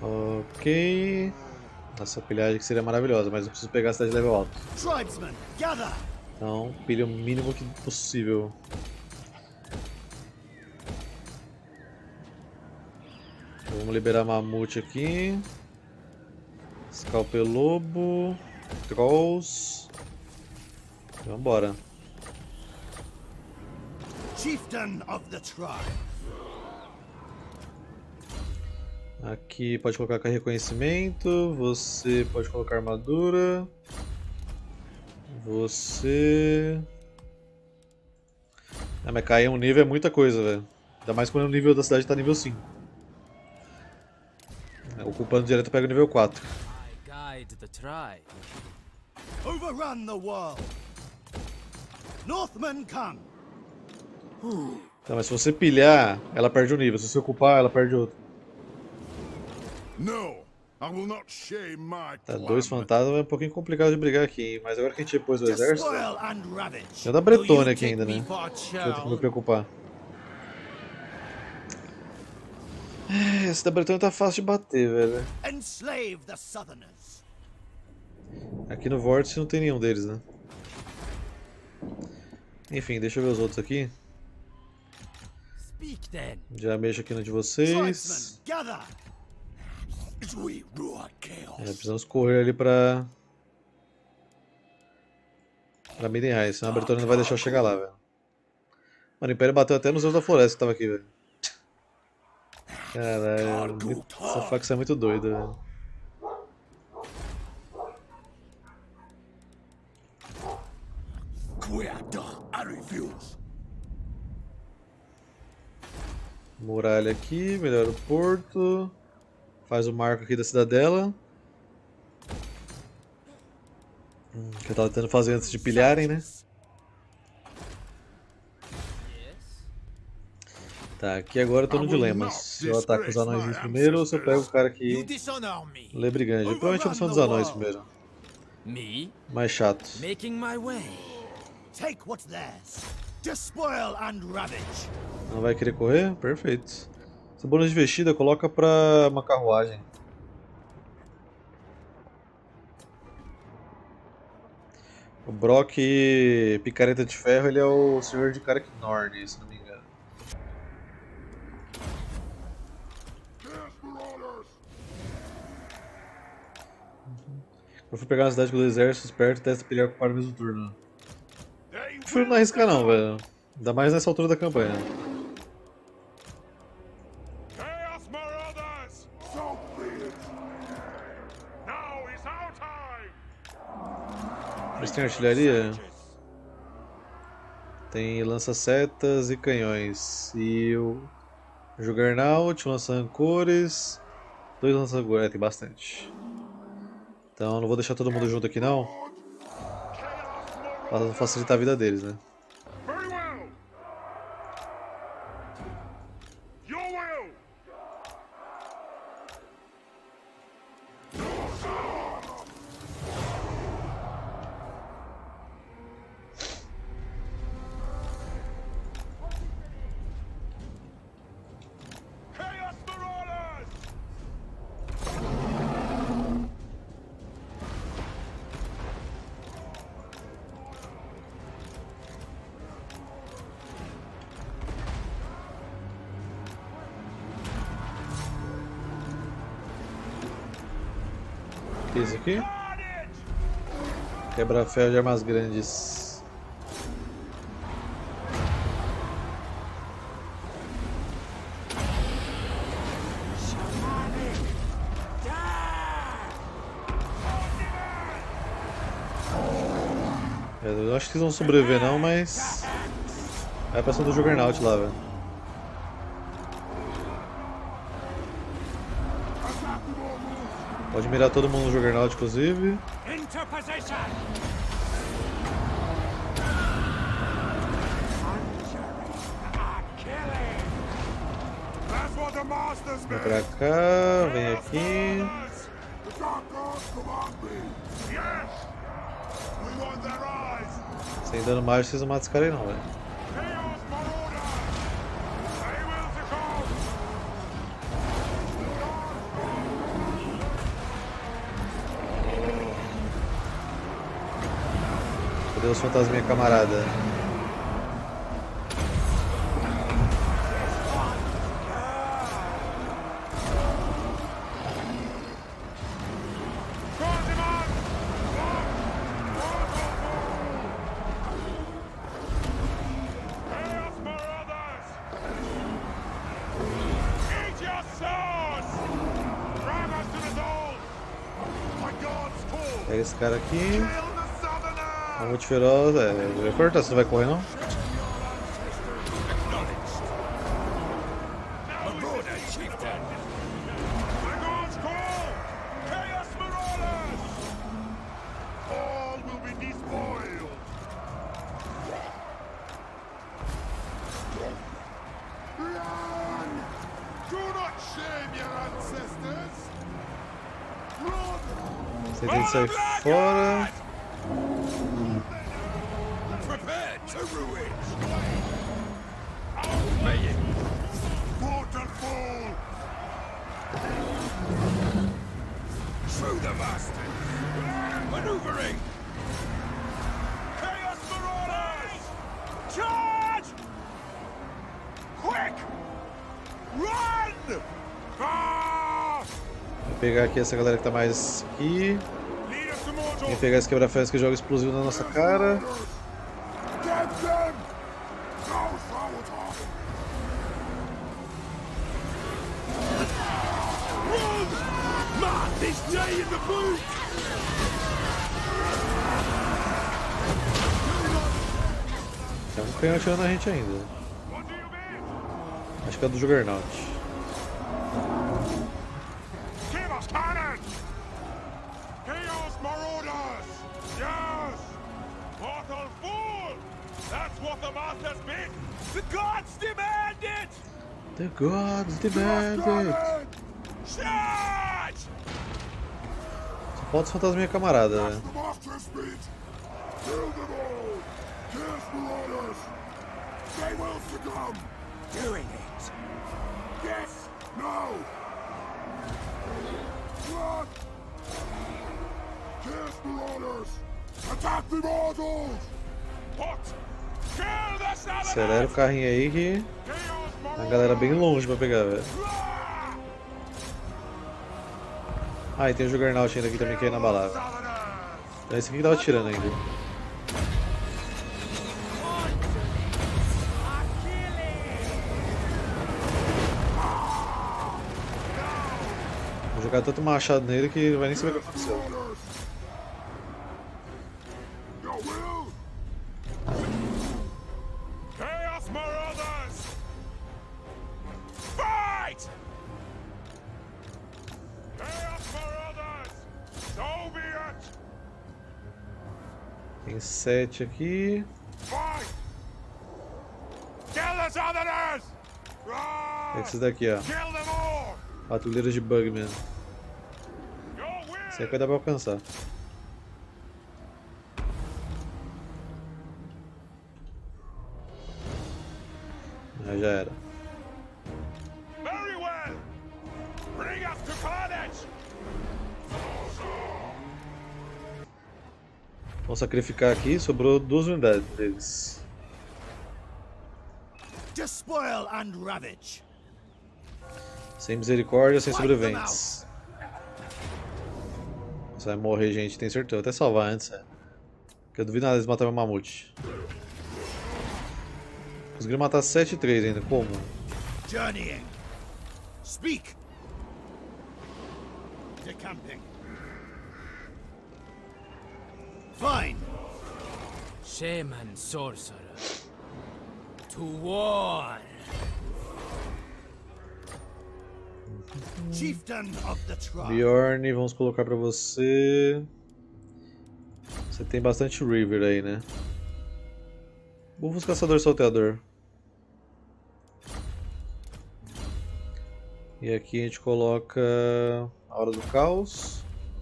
Ok. Essa pilhagem que seria maravilhosa, mas eu preciso pegar a cidade de level alto. Então, pilhe o mínimo que possível. Vamos liberar Mamute aqui. Scalpelobo. Trolls. Vambora. Chieftain of the tribe. Aqui pode colocar reconhecimento. Você pode colocar armadura. Você... Ah, mas cair um nível é muita coisa, velho. Ainda mais quando o nível da cidade tá nível 5. Ocupando direto pega o nível 4. Overrun the world. Northmen come. Tá, mas se você pilhar, ela perde um nível. Se você ocupar, ela perde outro. Tá, dois fantasmas é um pouquinho complicado de brigar aqui, mas agora que a gente pôs o exército... Tem o da Bretônia aqui ainda, né? Que eu tenho que me preocupar. Esse da Bretônia tá fácil de bater, velho. Aqui no Vórtice não tem nenhum deles, né? Enfim, deixa eu ver os outros aqui. Já mexo aqui no de vocês. Precisamos correr ali pra Midenheim, senão a Bretônia não vai deixar eu chegar lá, velho. Mano, o Império bateu até nos Zeus da Floresta que tava aqui, velho. Caralho, essa facção é muito doida, velho. Muralha aqui, melhora o porto. Faz o marco aqui da cidadela. Que eu tava tentando fazer antes de pilharem, né? Tá, aqui agora eu tô no dilema. Se eu ataco os anões primeiro ou se eu pego o cara aqui. Lebrigante. Provavelmente eu vou ser um dos anões primeiro. Mais chato. Não vai querer correr? Perfeito. Essa bônus de vestida coloca pra uma carruagem. O Brock Picareta de Ferro, ele é o senhor de Karak Norn, se não me engano. Eu fui pegar uma cidade com 2 exércitos perto e testa pilhar com o par no mesmo turno. Prefiro não arriscar não, velho. Ainda mais nessa altura da campanha. Eles têm artilharia? Tem lança-setas e canhões. E o Juggernaut, lança-ancores. 2 lança-ancores, tem bastante. Então não vou deixar todo mundo junto aqui não. Para facilitar a vida deles, né? Que é isso aqui? Quebra-ferro de armas grandes. Eu acho que eles vão sobreviver não, mas... Vai pra cima do Juggernaut lá, velho. Pode mirar todo mundo no Juggernaut, inclusive. Vem pra cá, vem aqui. Sem dano mágico, vocês não matam esse cara aí não, velho. Cadê os fantasminha camarada? Pega esse cara aqui. É muito feroz. Eu ia cortar, você não vai correr não? Você tem que sair fora. Through the bastard! Maneuvering! Chaos Marauders! Charge! Quick! Run! Ah! Vou pegar aqui essa galera que tá mais aqui. Vou pegar esse quebra-ferros que joga explosivo na nossa cara. Tem um canhão atirando na gente ainda. Acho que é do Juggernaut. Chaos Marauders! Yes! Portal full! That's what the master's bid! The gods demand it! The gods demand it! Charge! Só falta os fantasminha camarada, né? The master's bid! Kill them all! Chaos Marauders! They will succumb! Doing it! Yes! No! Run! Chaos Marauders! Attack the mortals! What? Kill the Southerners! Acelera o carrinho aí que a galera bem longe pra pegar, velho. Ah, e tem o Juggernaut ainda aqui também que é inabalável. É esse aqui que tava tirando ainda. Vou jogar tanto machado nele que não vai nem saber o que aconteceu. Chaos Marauders! Fight! Chaos Marauders! So be it! Tem 7 aqui. Fight! Kill the Southerners! É esses daqui, ó. Kill them all! Patrulheiros de Bugman. Your Esse will! aqui vai dar pra alcançar. Ah, já era. Very well! Bring us to carnage! Vamos sacrificar aqui, sobrou 2 unidades deles. Despoil and ravage! Sem misericórdia, sem sobreviventes. Você vai morrer, gente, tem certeza. Vou até salvar antes, é. Porque eu duvido nada eles mataram o mamute. Conseguiram matar 7 e 3 ainda, como? Journeying! Speak! Decamping! Fine! Shaman sorcerer. To war. Chieftain of the tribe! Bjorn, vamos colocar pra você. Você tem bastante River aí, né? Bufos Caçador Salteador. E aqui a gente coloca a Hora do Caos.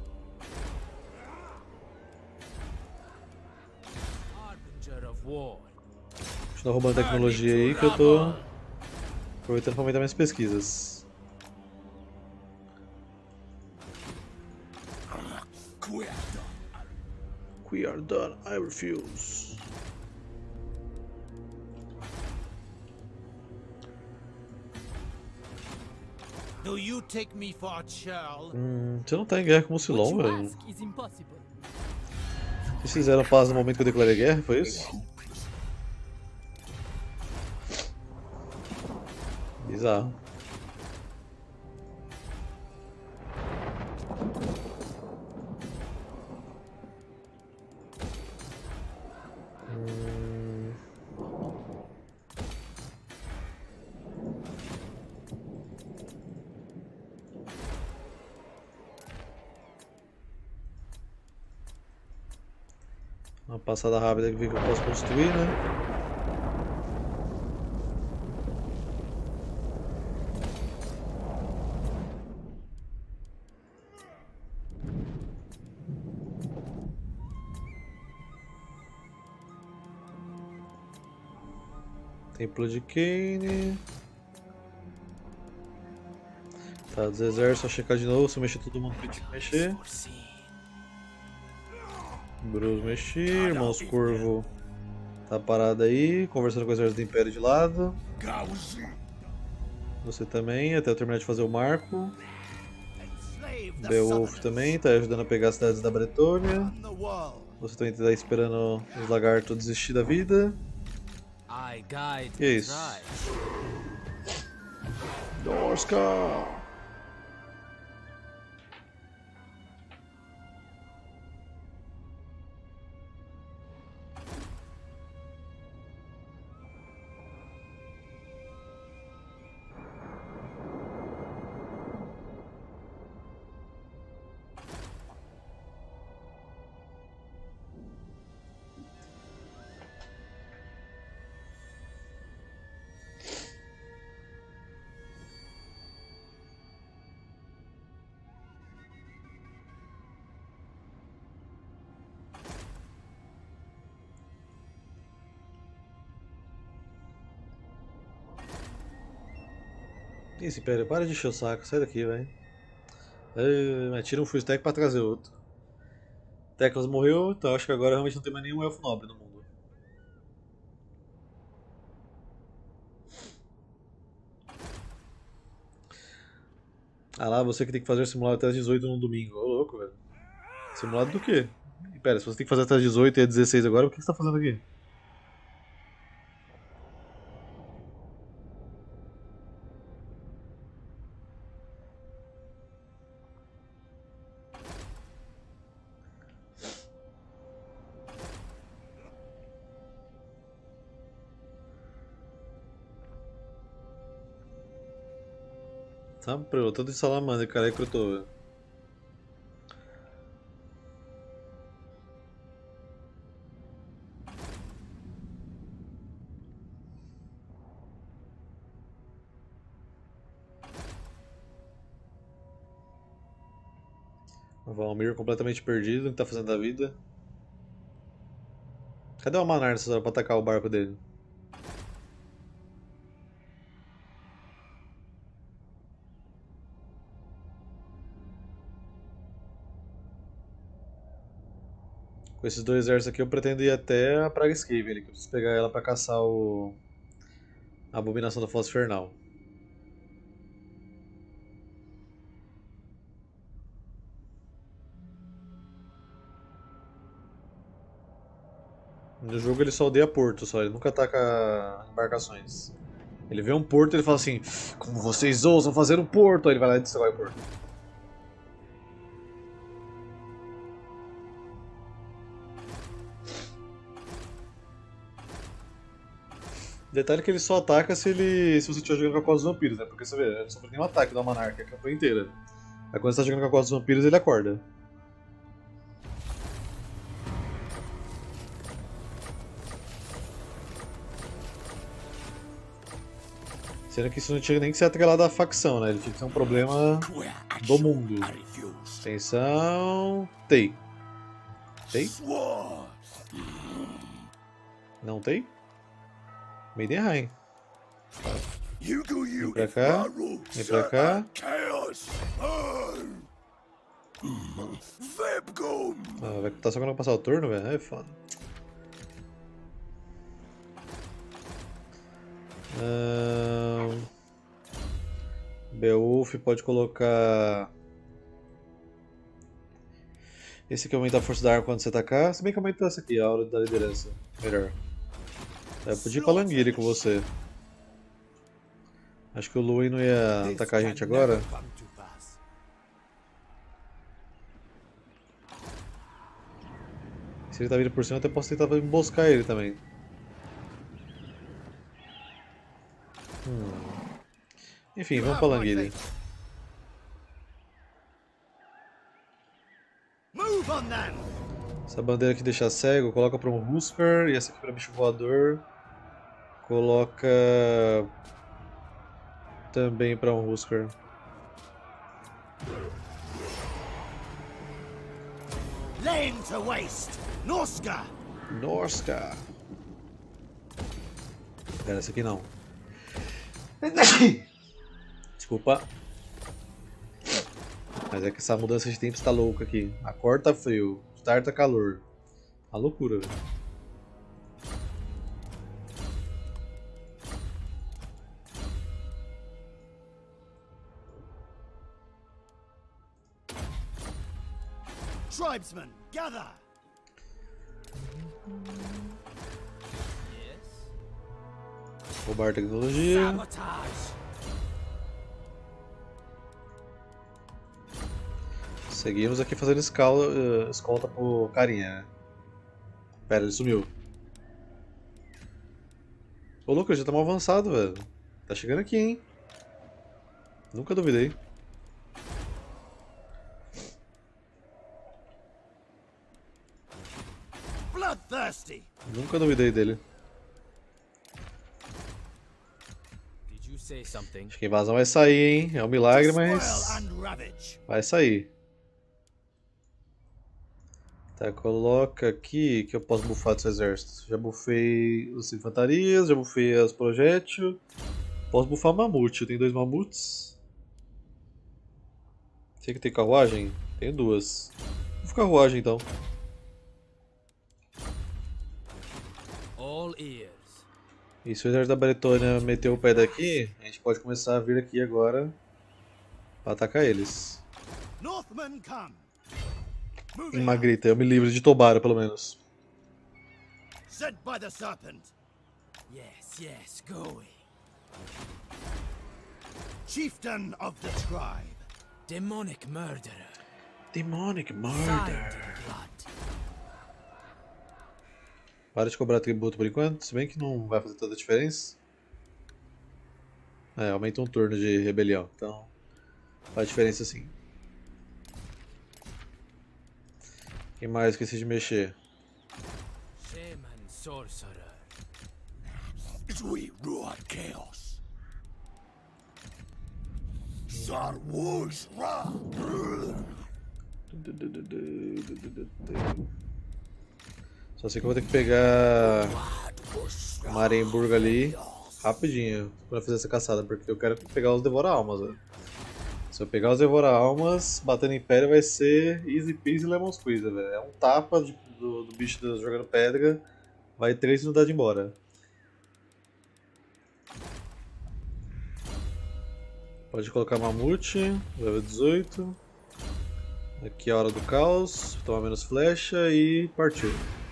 Harbinger of war. Continua roubando tecnologia aí que eu tô aproveitando pra aumentar minhas pesquisas. we are done. I refuse. Do you take me for a churl? Você não tá em guerra com o Mucilon, velho. Eles fizeram paz no momento que eu declarei guerra, foi isso? Bizarro. Uma passada rápida que eu posso construir, né? Templo de Kane. Tá, dos exércitos, só checar de novo, se eu mexer todo mundo que tinha que mexer. Bruce mexi, Irmãos Corvo tá parado aí, conversando com o exército do Império de lado. Você também, até eu terminar de fazer o marco. Beowulf também, tá ajudando a pegar as cidades da Bretônia. Você também tá esperando os lagartos desistir da vida. Que é isso? Dorska! Esse Império, para de encher o saco, sai daqui, velho. Mas tira um full stack pra trazer outro. Teclas morreu, então acho que agora realmente não tem mais nenhum elfo nobre no mundo. Ah lá, você que tem que fazer simulado até as 18 no domingo. Ô louco, velho. Simulado do quê? Pera, se você tem que fazer até as 18 e é 16 agora, o que você tá fazendo aqui? Tá pronto, de salamandra, cara, aí que eu tô, velho. O Valmir completamente perdido, o que tá fazendo da vida? Cadê o Manar nessa hora pra atacar o barco dele? Com esses dois exércitos aqui eu pretendo ir até a Praga Escape ali, que eu preciso pegar ela pra caçar a abominação da fossa infernal. No jogo ele só odeia porto, só, ele nunca ataca embarcações. Ele vê um porto e ele fala assim, como vocês ousam fazer um porto? Aí ele vai lá e destrói o porto. Detalhe que ele só ataca se você estiver jogando com a Costa dos Vampiros, né? Porque você vê, ele não sofre nenhum ataque da Monarca a campanha inteira. Aí quando você tá jogando com a Costa dos Vampiros, ele acorda. Sendo que isso não tinha nem que ser atrelado à facção, né? Ele tinha que ser um problema do mundo. Atenção... Tei. Tei? Não tem? Meidenheim. Vem pra cá. Vem pra cá. Vipgum! Ah, vai estar só quando eu passar o turno, velho? É foda. Beowulf pode colocar. Esse aqui aumenta a força da arma quando você atacar. Se bem que aumenta essa aqui, a aura da liderança. Melhor. Eu podia ir pra Languiri com você. Acho que o Luin não ia This atacar a can gente agora. never come to pass. Se ele tá vindo por cima, eu até posso tentar emboscar ele também. Enfim, vamos pra Languiri. Move on then. Essa bandeira aqui deixa cego, coloca pra um Huskar. E essa aqui pra bicho voador. Coloca também pra um Huskar. Laying to waste. Norska. Norska. Pera, essa aqui não. Desculpa. Mas é que essa mudança de tempo está louca aqui. Acorda tá frio, tarde tá calor. Uma loucura, velho. Tribesmen, gather. Roubar tecnologia. Sabotage. Seguimos aqui fazendo escolta pro carinha, né? Pera, ele sumiu. Ô, louco, ele já tá mal avançado, velho. Tá chegando aqui, hein? Nunca duvidei. Bloodthirsty. Nunca duvidei dele. Did you say something? Acho que a invasão vai sair, hein? É um milagre, Spoil mas and ravage. vai sair. Tá, coloca aqui que eu posso bufar do seu exército. Já bufei as infantarias, já bufei as projétil. Posso bufar mamute, eu tenho 2 mamutes. Você que tem carruagem? Tenho 2. Vou carruagem então. All ears. E se o exército da Bretônia meter o pé daqui, a gente pode começar a vir aqui agora para atacar eles. Northmen come. Moving Em uma out. grita, eu me livro de Tobara pelo menos. Sent by the serpent. Yes, yes, going. Chieftain of the tribe. Demonic murderer. Demonic Signed Murder. in blood. Para de cobrar tributo por enquanto, se bem que não vai fazer tanta diferença. É, aumenta um turno de rebelião, então faz diferença sim. Quem mais esqueci de mexer? Shaman sorcerer. As we roar chaos. Star Wars Ra. Só sei que eu vou ter que pegar Marienburg ali rapidinho pra fazer essa caçada, porque eu quero pegar os Devora-Almas, velho. Se eu pegar os Devora-Almas, batendo Império vai ser easy peasy lemon squeezy, velho. É um tapa do bicho jogando pedra, vai 3 unidades embora. Pode colocar Mamute, level 18. Aqui é a hora do caos, tomar menos flecha e partiu.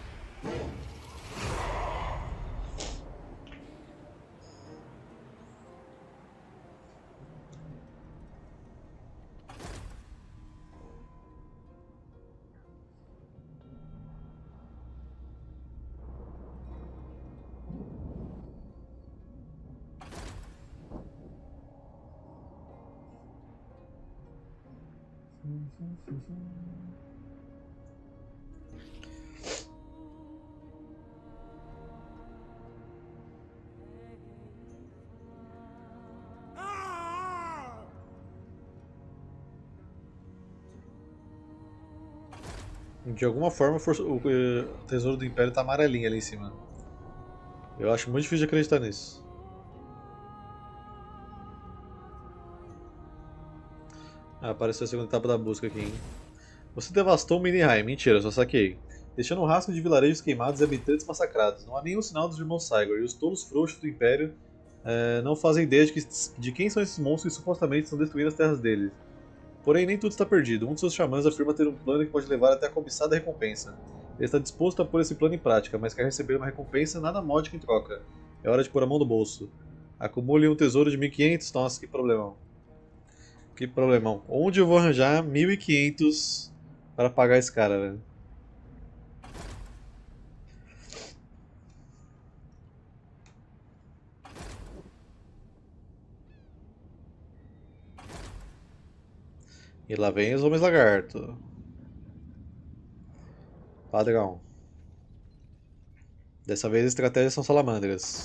De alguma forma o tesouro do Império tá amarelinho ali em cima. Eu acho muito difícil de acreditar nisso. Ah, apareceu a segunda etapa da busca aqui, hein? Você devastou Minheim. Mentira, só saquei. Deixando um rastro de vilarejos queimados e habitantes massacrados. Não há nenhum sinal dos irmãos Cygor, e os tolos frouxos do Império não fazem ideia de quem são esses monstros que supostamente estão destruindo as terras deles. Porém, nem tudo está perdido. Um de seus xamãs afirma ter um plano que pode levar até a cobiçada recompensa. Ele está disposto a pôr esse plano em prática, mas quer receber uma recompensa nada módica em troca. É hora de pôr a mão no bolso. Acumule um tesouro de 1.500. Nossa, que problemão. Que problemão. Onde eu vou arranjar 1.500 para pagar esse cara, velho? E lá vem os homens lagarto. Padrão. Dessa vez as estratégias são salamandras.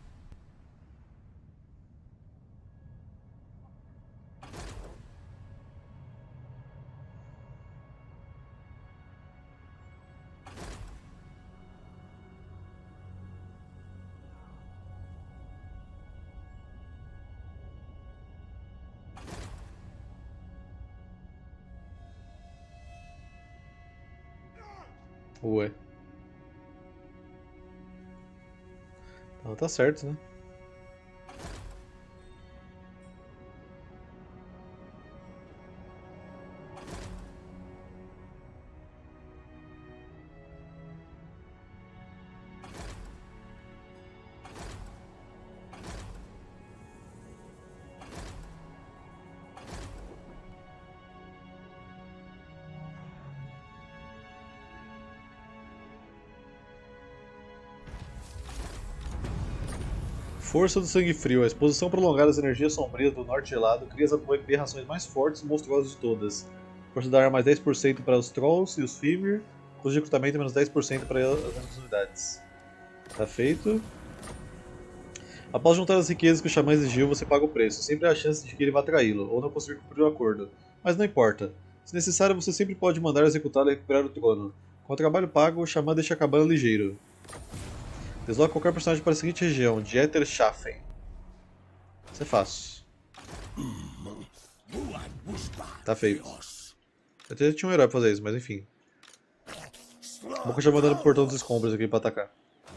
Ué. Então tá certo, né? Força do sangue frio. A exposição prolongada às energias sombrias do norte gelado cria as aberrações mais fortes e monstruosas de todas. Força da arma mais 10% para os Trolls e os Fimir, custo de recrutamento menos 10% para as outras unidades. Tá feito. Após juntar as riquezas que o xamã exigiu, você paga o preço. Sempre há a chance de que ele vá traí-lo, ou não conseguir cumprir o acordo. Mas não importa. Se necessário, você sempre pode mandar executá-lo e recuperar o trono. Com o trabalho pago, o xamã deixa a cabana ligeiro. Desloca qualquer personagem para a seguinte região, Dieterschaffen. Isso é fácil. Tá feito. Eu até tinha um herói pra fazer isso, mas enfim. Vou continuar mandando pro portão dos escombros aqui pra atacar.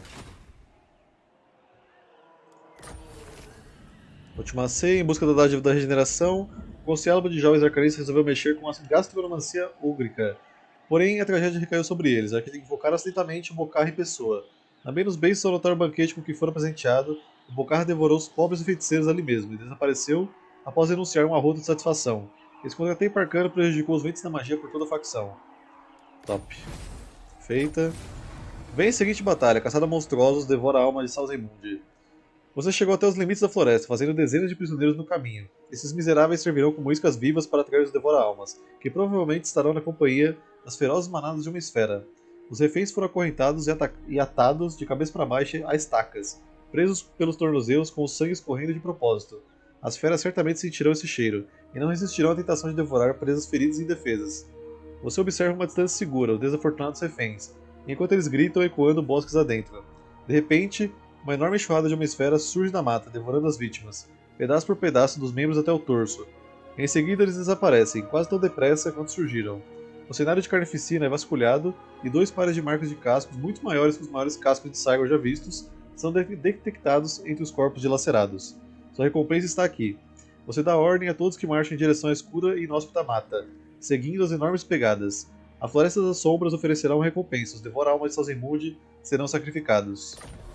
Última ceia, em busca da dádiva da regeneração, o Conselho de Jovens Arcanistas resolveu mexer com a gastromancia úgrica. Porém, a tragédia recaiu sobre eles, já que invocaram acidentalmente o Bokar em pessoa. Também nos bens ao notar o banquete com que fora presenteado, o Bokar devorou os pobres e feiticeiros ali mesmo e desapareceu após denunciar um arroto de satisfação. Esse contratempo arcano prejudicou os ventos da magia por toda a facção. Top. Feita. Vem a seguinte batalha, caçada a monstruosos devora a alma de Salzemund. Você chegou até os limites da floresta, fazendo dezenas de prisioneiros no caminho. Esses miseráveis servirão como iscas vivas para atrair os devora-almas, que provavelmente estarão na companhia das ferozes manadas de uma esfera. Os reféns foram acorrentados e atados de cabeça para baixo a estacas, presos pelos tornozelos com o sangue escorrendo de propósito. As feras certamente sentirão esse cheiro, e não resistirão à tentação de devorar presas feridas e indefesas. Você observa uma distância segura, os desafortunados reféns, enquanto eles gritam ecoando bosques adentro. De repente, uma enorme enxurrada de uma esfera surge da mata, devorando as vítimas, pedaço por pedaço dos membros até o torso. Em seguida eles desaparecem, quase tão depressa quanto surgiram. O cenário de carnificina é vasculhado e dois pares de marcas de cascos muito maiores que os maiores cascos de Cygor já vistos são detectados entre os corpos dilacerados. Sua recompensa está aqui. Você dá ordem a todos que marcham em direção à escura e inóspita mata, seguindo as enormes pegadas. A Floresta das Sombras oferecerá uma recompensa. Os devora-almas de Salzemund serão sacrificados.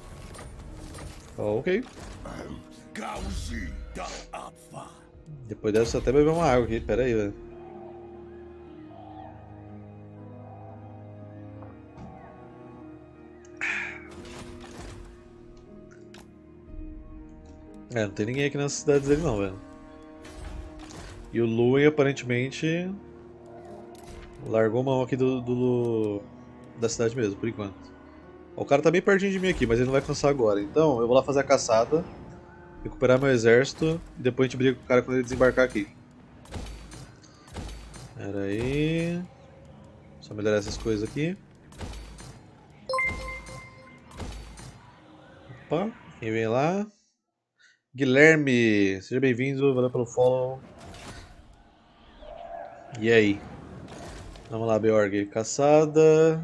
Ok. Depois dessa até beber uma água aqui. Pera aí, velho. Não tem ninguém aqui nas cidades dele não, velho. E o Lúen aparentemente largou mão aqui da cidade mesmo, por enquanto. O cara tá bem pertinho de mim aqui, mas ele não vai cansar agora. Então eu vou lá fazer a caçada, recuperar meu exército e depois a gente briga com o cara quando ele desembarcar aqui. Pera aí. Só melhorar essas coisas aqui. Opa, quem vem lá? Guilherme, seja bem-vindo, valeu pelo follow. E aí? Vamos lá, Beorg. Caçada.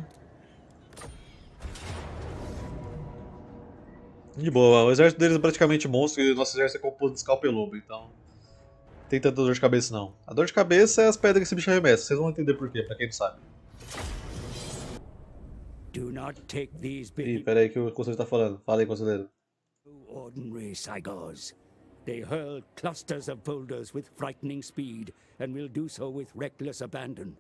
De boa, o exército deles é praticamente monstro e o nosso exército é composto de Scalp e Lobo, então não tem tanta dor de cabeça não. A dor de cabeça é as pedras que esse bicho arremessa, vocês vão entender por quê, pra quem não sabe. Do not take these Ih, big pera aí que o conselheiro tá falando. Fala aí, conselheiro. ordinary Cygors. They hurl clusters of boulders with frightening speed, and will do so with reckless abandon.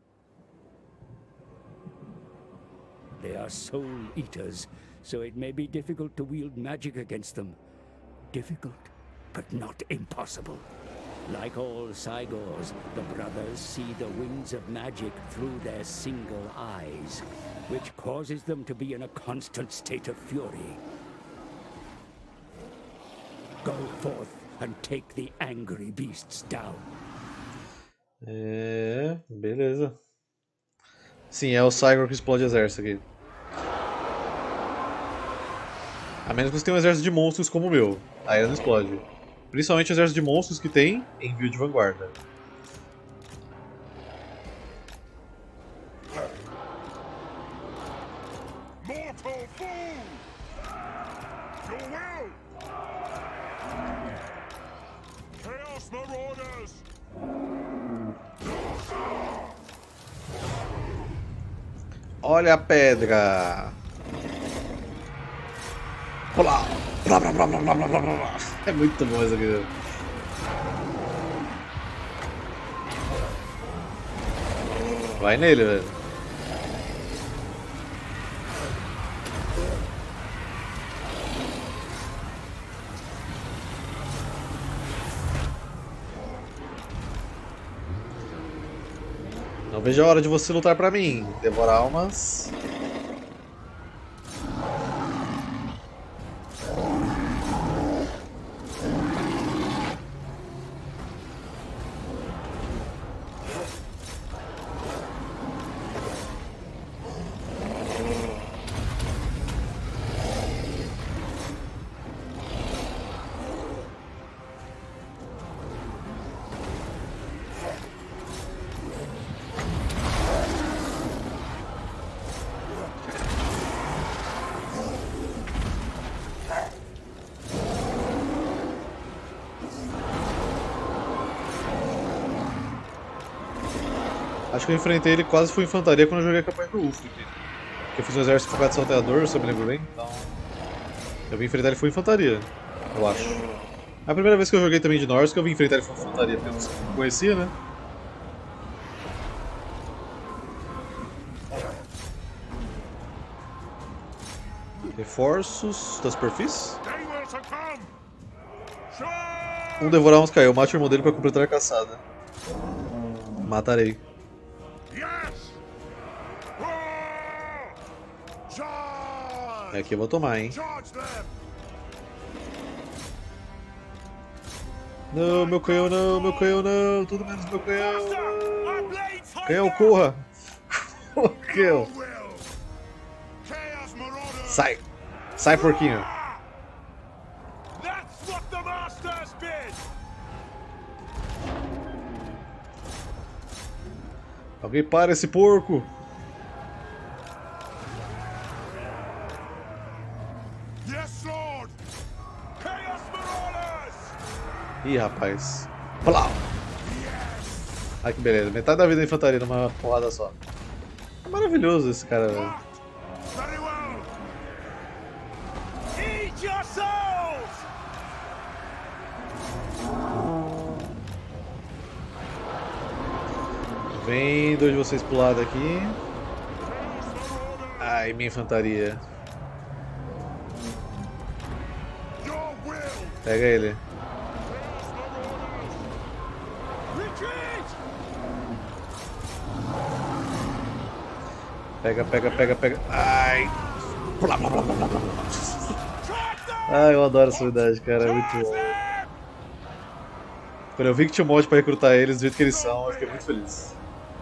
They are soul eaters, so it may be difficult to wield magic against them. Difficult, but not impossible. Like all Cygors, the brothers see the winds of magic through their single eyes, which causes them to be in a constant state of fury. Go forth and take the angry beasts down. É, beleza. Sim, é o Cygor que explode exército aqui. A menos que você tenha um exército de monstros como o meu. Aí ele não explode. Principalmente o exército de monstros que tem envio de vanguarda. Mortal fool! Your will! Chaos Marauders! Olha a pedra! Olá! Blá, blá, blá, blá, blá, blá, blá, blá. É muito bom isso aqui. Vai nele, velho. Não vejo a hora de você lutar pra mim. Devorar almas. Acho que eu enfrentei ele quase foi infantaria quando eu joguei a campanha do Ulf aqui. Porque eu fiz um exército focado de salteador, se eu me lembro bem, então... Eu vim enfrentar ele foi infantaria, eu acho. É a primeira vez que eu joguei também de Norse que eu vim enfrentar ele foi infantaria, porque eu não conhecia, né? Reforços da superfície. They will succumb! Um devorar uns caiu, mate o irmão dele para completar a caçada. Matarei. Yes! Roar! Charge! Aqui eu vou tomar, hein? Charge them! Não, meu canhão não, meu canhão não, tudo menos meu canhão. Our blades Canhão, hunger! corra! Your Canhão. will! Chaos Marauders! Sai! Sai, porquinho! That's what the masters bid! Alguém para esse porco! Yes, Lord! Chaos Marauders! Ih, rapaz. Plau! Ai, que beleza. Metade da vida da infantaria numa porrada só. É maravilhoso esse cara, velho. Very well! Eat your souls! Vem dois de vocês pro lado aqui. Ai, minha infantaria. Your will! Pega ele. Retreat! Pega, pega, pega, pega. Ai! Blá, blá, blá, blá, blá, blá. Track them! Ai, eu adoro essa unidade, cara. É muito bom. Quando eu vi que tinha um mod pra recrutar eles do jeito que eles são, eu fiquei muito feliz.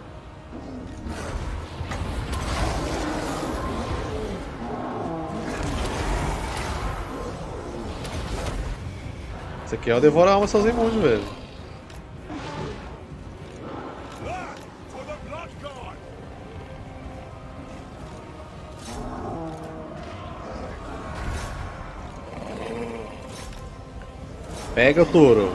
Isso aqui é o Devorar Alma sozinho mundo, velho. Blood for the Blood God! Pega o touro.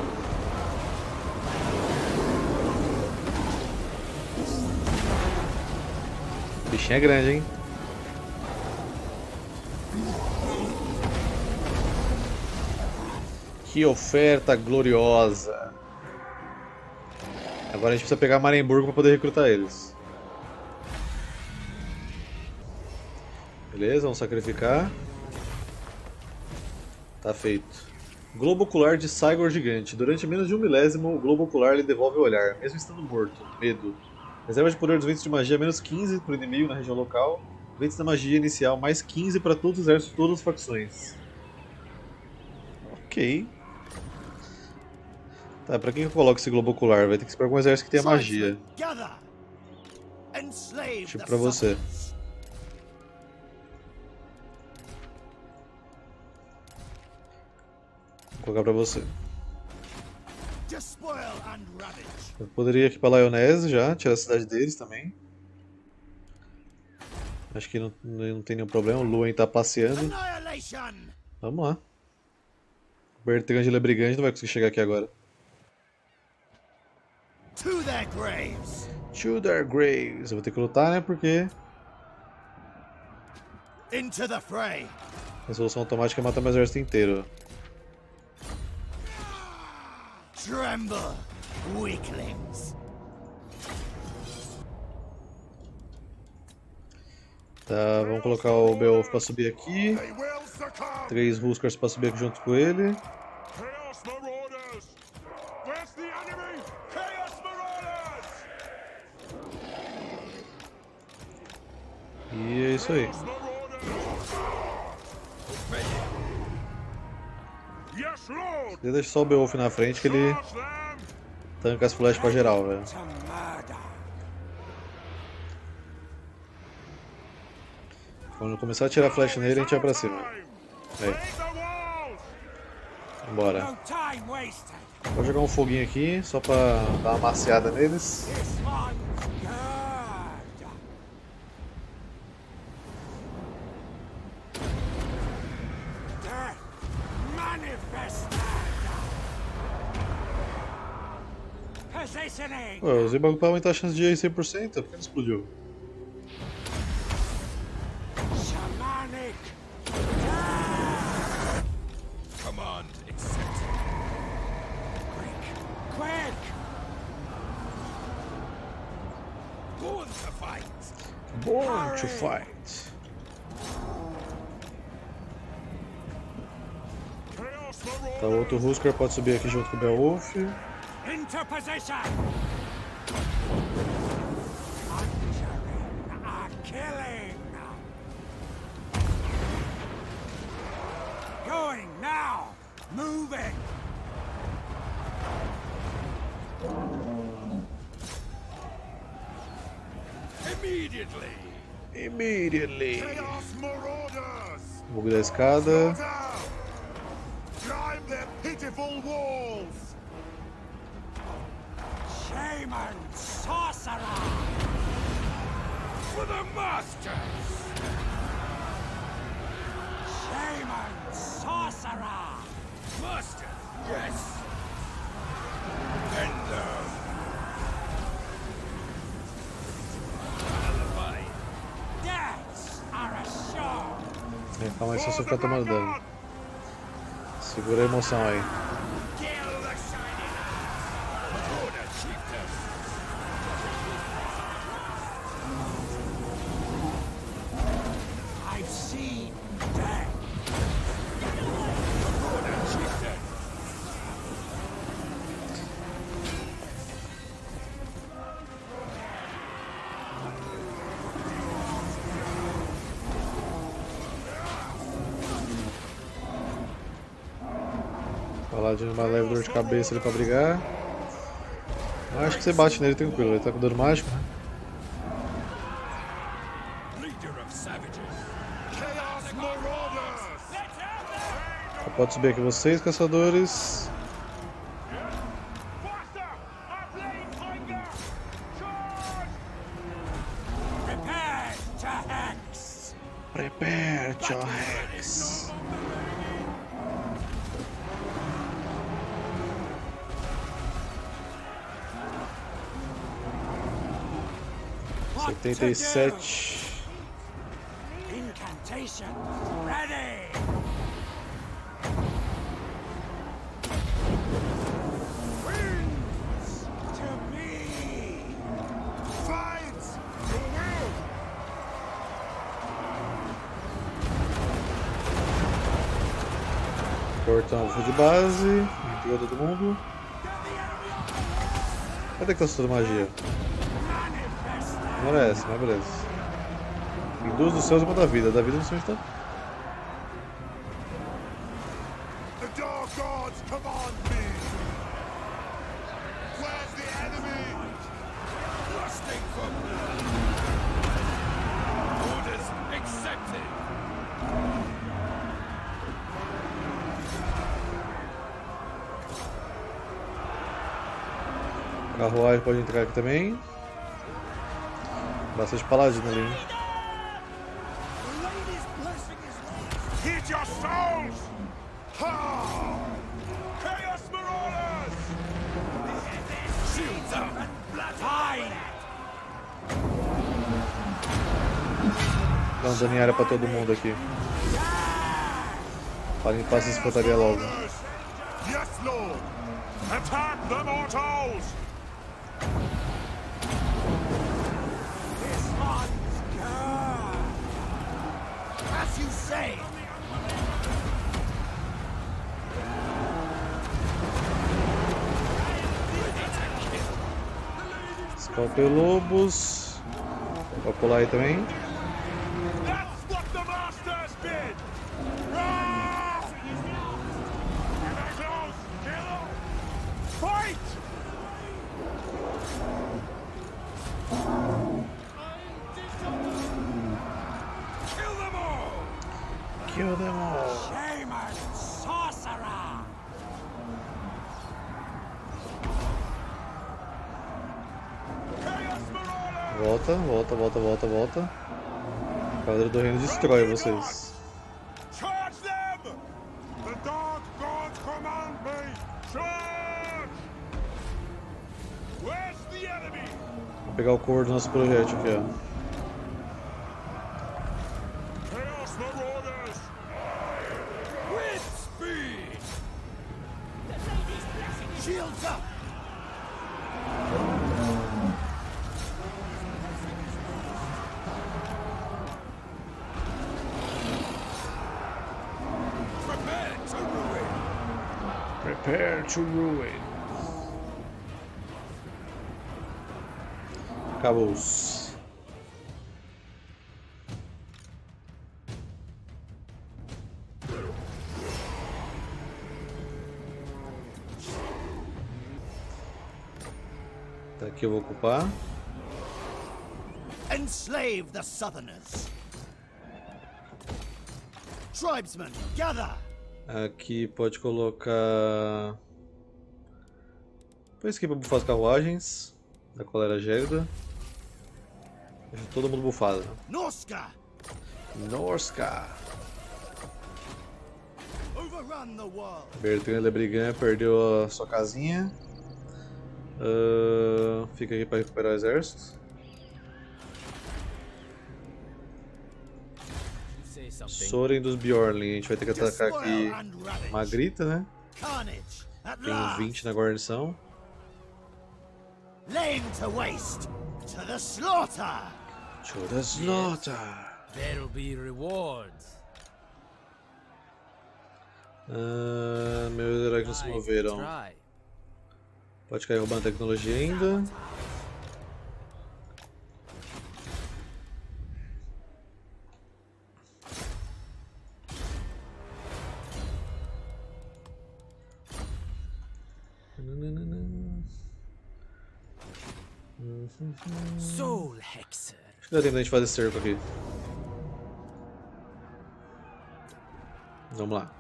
O bichinho é grande, hein? Que oferta gloriosa. Agora a gente precisa pegar Marienburgo para poder recrutar eles. Beleza, vamos sacrificar. Tá feito. Globo ocular de Cygor gigante. Durante menos de 1 milésimo, o globo ocular lhe devolve o olhar, mesmo estando morto. Medo. Reserva de poder dos ventos de magia menos 15 para o inimigo na região local. Ventos da magia inicial mais 15 para todos os exércitos de todas as facções. Ok. Tá, pra que eu coloco esse globo ocular? Vai ter que ser pra algum exército que tenha magia. Tipo pra você. Vou colocar pra você. Eu poderia ir aqui pra Lyonesse já, tirar a cidade deles também. Acho que não tem nenhum problema, o Lúen tá passeando. Vamos lá. O Bertrand é brigante, não vai conseguir chegar aqui agora. To their graves. To their graves. Eu vou ter que lutar, né? Porque Into the fray. resolução automática é matar meu exército inteiro. Tremble, weaklings. Tá, vamos colocar o Beowulf pra subir aqui. They will succumb. 3 Huskars pra subir aqui junto com ele. Chaos Marauders. Where's the enemy? Chaos Marauders. E é isso aí. Yes, Lord. Deixa só o Beowulf na frente que ele Charge them. tanca as flechas pra geral, velho. To murder. Quando começar a tirar flecha nele, a gente vai pra cima. Aí, Raise the walls. vambora. No time wasted. Vou jogar um foguinho aqui, só pra dar uma maciada neles. This one's good. Death manifested. Positioning. Pô, eu usei bagulho pra aumentar a chance de ir 100%, por que não explodiu? Shamanic. Command accepted. Quick. Born to fight. Born to fight. Chaos Marauders. Tá, o outro Huskar pode subir aqui junto com o Beowulf. Into position. Conjuring a killing. Going now. Moving. Immediately. Immediately. Chaos Marauders. Bug da escada. Down. Climb their pitiful walls. Shaman sorcerer. For the masters. Shaman sorcerer. Master. Yes. And Deaths are assured. É, calma aí, só você ficar tomando dano. Segura a emoção aí. kill the shining eye. Order, chieftain. I've seen death. Order, chieftain. Paladino mais leve, dor de cabeça ali pra brigar. Acho que você bate nele tranquilo, ele tá com dano mágico, né? Leader of savages. Chaos Marauders. Só pode subir aqui vocês, caçadores. Faster! Our blade tiger. Charge! Prepare to hex. Prepare to hex. 77. Incantation ready. Winds to me. Fights to will. Portão de base. Pegou todo mundo. Cadê que tá sua magia? Não era essa, mas beleza. Induz dos céus e uma da vida. Da vida não sei onde tá. The Dark Gods command me. Where's the enemy? Lusting for blood. Orders accepted. Carruagem pode entrar aqui também. Bastante paladino ali. Hein? Heed your souls! Ha! Chaos Marauders! Shields up and blood high! Dá um dano em área pra todo mundo aqui. Pra limpar essa infantaria logo. Yes, Lord! Attack the mortals! This one's good. As you say. Scalpelobos. Vou pular aí também. That's what the masters did! Ah! Close! Kill! Fight! Kill them all! Kill them all. Shaman sorcerer. Chaos Marauders! Volta, volta, volta, volta, volta. Cavaleiro do Reino destrói vocês. Charge them! The Dark Gods command me! Charge! Where's the enemy? Vou pegar o couro do nosso projétil aqui, ó. Chaos Marauders! With speed! Shields up. Prepare to ruin! Prepare to ruin. Acabou-os. Aqui eu vou ocupar. Enslave the Southerners. Tribesmen, gather. Aqui pode colocar. Põe isso aqui pra bufar as carruagens da colera gélida. Deixa todo mundo bufado. Norska, Norska. overrun the world. Bertrand Lebrigand perdeu a sua casinha. Fica aqui para recuperar o exército. Say something. Soren dos Bjornling. A gente vai ter que atacar aqui Despoil and ravage. Magrita, né? Carnage at Tem last. 20 na guarnição. Laid to waste. To the slaughter. To the slaughter. There'll be rewards. Meus heróis não se moveram. Pode cair roubando tecnologia ainda. Soul Hexer. Acho que dá tempo da gente fazer cerco aqui. Vamos lá.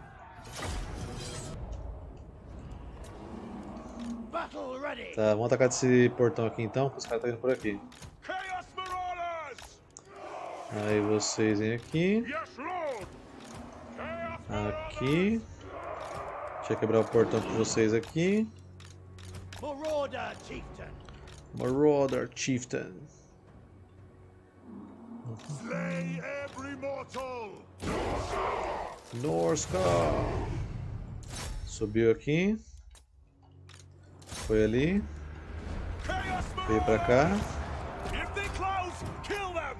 Battle ready. Tá, vamos atacar desse portão aqui então, que os caras estão indo por aqui. Chaos Marauders! Aí vocês vêm aqui. Yes, Lord! Chaos Aqui. Deixa eu quebrar o portão com vocês aqui. Marauder Chieftain. Marauder Chieftain. Slay every mortal. Norska. Subiu aqui. Foi ali. Veio pra cá. If they close, kill them.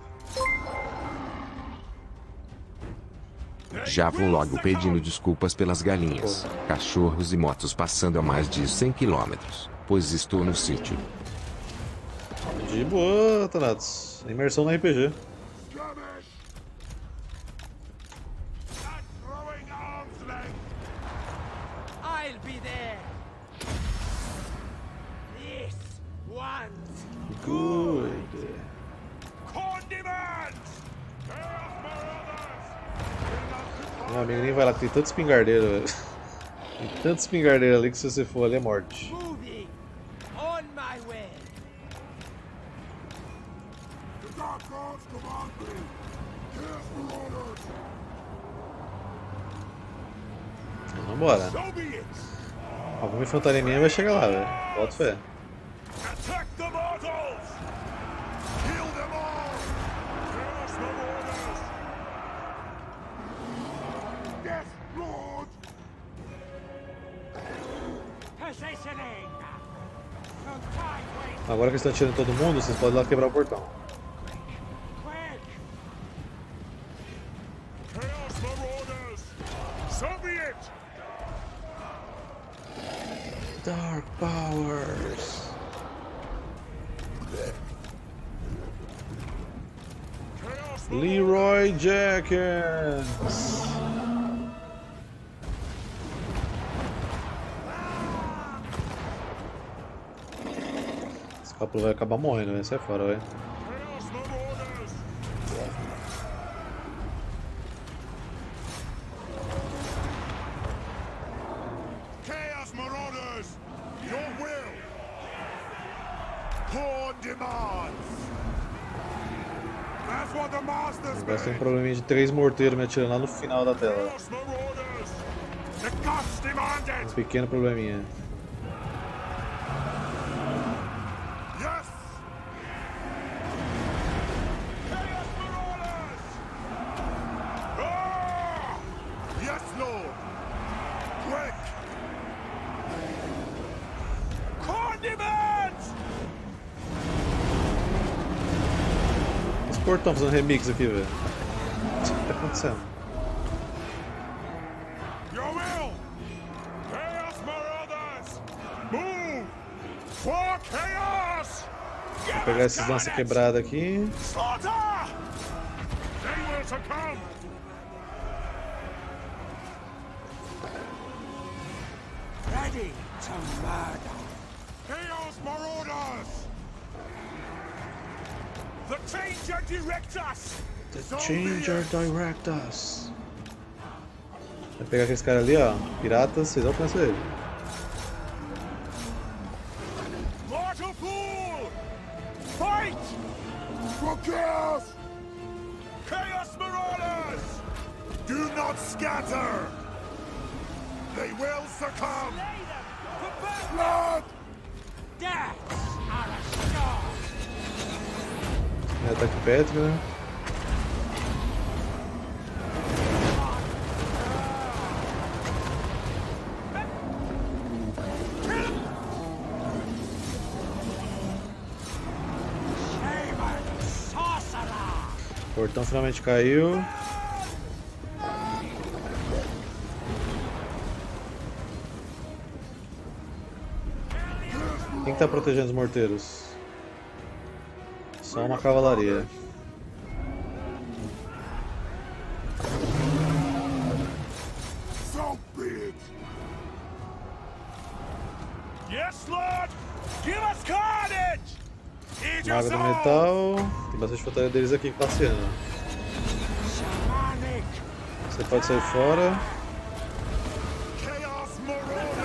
Já vou logo pedindo desculpas pelas galinhas, cachorros e motos passando a mais de 100 km, pois estou no sítio. De boa, Thanatos. Imersão no RPG. Skirmish. Not throwing arms length. I'll be there. This one's Good. Condiments. Chaos Marauders. Meu amigo, nem vai lá, que tem tanto espingardeiro, velho. Tem tanto espingardeiro ali que se você for ali é morte. moving. On my way. The Dark Gods command me. Chaos Marauders. Então, vambora. So be it. Alguma infantaria minha vai chegar lá, velho. Bota fé. Attack the mortals. Kill them all. Chaos Marauders. Yes, Lord. Positioning. No time waste. Agora que eles estão tirando todo mundo, vocês podem ir lá quebrar o portão. Quick. Chaos Marauders. So be it. Dark Powers. Chaos Leroy Jenkins. Esse cápula vai acabar morrendo, vai sair fora, vai. Chaos Marauders. Chaos Marauders. Your will. Horn demands. That's what the masters Agora tem um made. probleminha de 3 morteiros me atirando lá no final da tela. Chaos Marauders. The gods demand it. Um pequeno probleminha. Yes. Chaos Marauders. Ah! Yes, Lord. Quick. Condiments. Esse portão fazendo remix aqui, velho. O que tá acontecendo? Your will. Chaos Marauders. Move. For chaos. Vou pegar esses lança quebrada aqui. Slaughter. They will succumb. Ready to murder. Chaos Marauders. The Changer direct us. The Changer Direct Us. Vai pegar aqueles caras ali, ó. Piratas, vocês alcançam ele. Mortal Pool. Fight. For chaos. Chaos Marauders. Do not scatter. They will succumb. Lay them. Prepare. Blood. Deaths are assured. É ataque pétrico, né? Shaman sorcerer. O portão finalmente caiu. Quem que tá protegendo os morteiros? Só uma cavalaria. So be it. Yes, Lord. Give us carnage. Eat Mago us do all. metal. Tem bastante infantaria deles aqui passeando. Shamanic. Você pode sair fora. Chaos Marauder.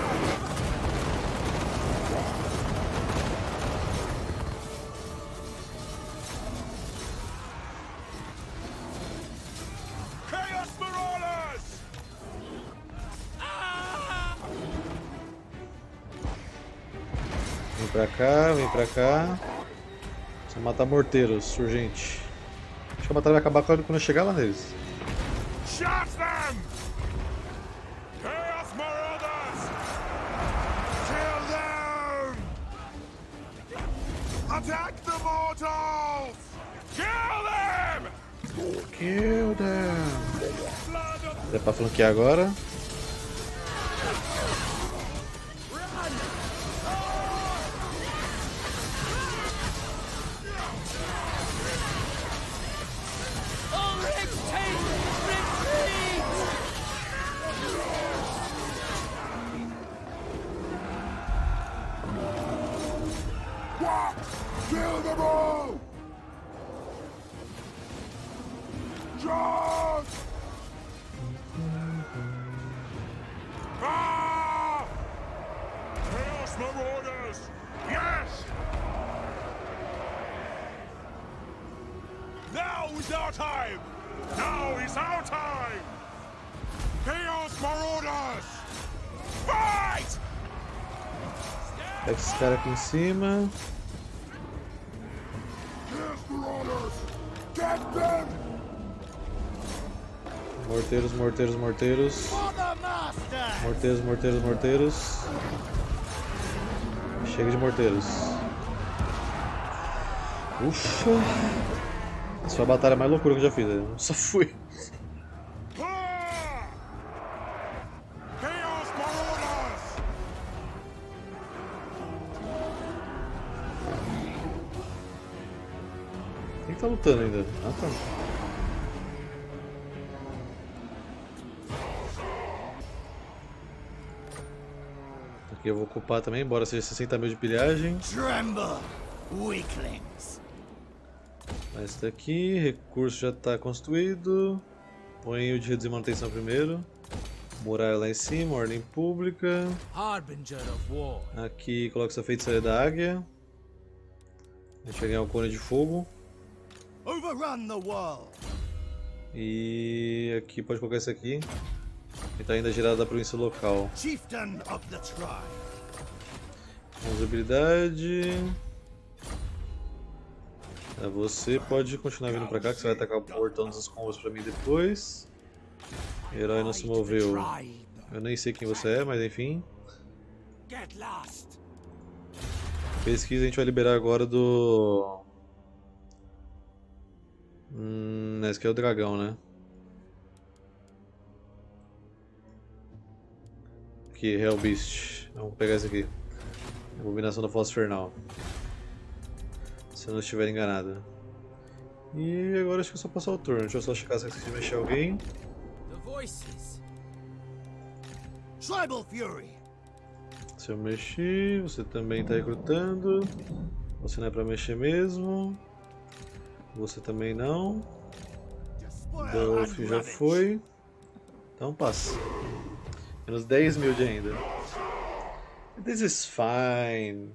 Chaos Marauders. Vem pra cá, vem pra cá. Precisa matar morteiros, urgente. que a batalha vai acabar quando eu chegar lá neles. Shut them! Chaos Marauders! Kill them! Attack the mortals! Kill them! Kill them! Blood of Dá pra flanquear agora. what? Kill them all! Charge! Ah! Chaos Marauders! Yes! Now is our time! Now is our time! Chaos Marauders! Fight! Pega esses caras aqui em cima. Chaos Marauders! Get them! Morteiros, morteiros, morteiros. Morteiros, morteiros, morteiros. Chega de morteiros. Ufa! Essa foi a batalha mais loucura que eu já fiz. Eu só fui. Ah! Chaos Marauders! Quem que tá lutando ainda? Ah, tá. Aqui eu vou ocupar também, embora seja 60 mil de pilhagem. Tremble, weaklings. Esse daqui, recurso já está construído. Põe o de reduzir manutenção primeiro. Muralha lá em cima, ordem pública. Harbinger of war. Aqui coloca essa feitiçaria da águia. A gente vai ganhar o cone de fogo. Overrun the world. E aqui pode colocar esse aqui. Que está ainda girado da província local. Chieftain of the tribe. Usabilidade. Você pode continuar vindo pra cá, que você vai atacar o portão dos escombros pra mim depois. Herói não se moveu. Eu nem sei quem você é, mas enfim. Get lost. Pesquisa a gente vai liberar agora do... esse aqui é o dragão, né? Aqui, Hellbeast. Vamos pegar esse aqui. Abominação da Fossa Infernal. Se eu não estiver enganado. E agora acho que é só passar o turno. Deixa eu só checar se eu esqueci de mexer alguém. The voices. Tribal fury. Se eu mexi, você também está recrutando. Você não é pra mexer mesmo. Você também não. Dolph já foi. Então passa. Menos 10 mil de ainda. This is fine.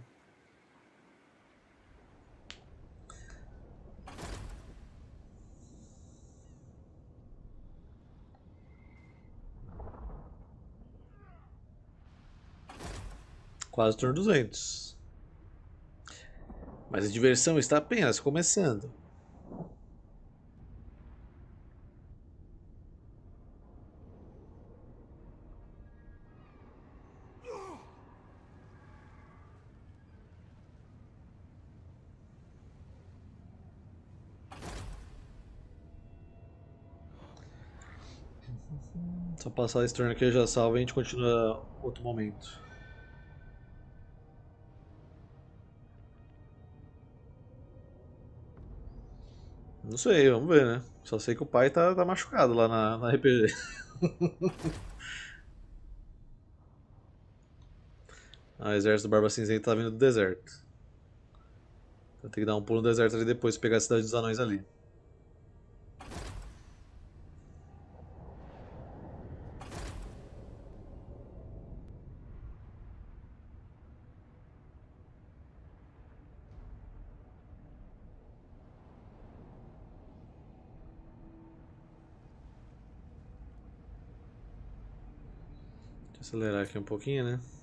Quase turno 200. Mas a diversão está apenas começando. Só passar esse turno aqui eu já salvo e a gente continua outro momento. Não sei, vamos ver, né? Só sei que o pai tá machucado lá na RPG. O exército do Barba Cinzenta tá vindo do deserto. Vou ter que dar um pulo no deserto ali depois pra pegar a cidade dos anões ali. Acelerar aqui um pouquinho, né?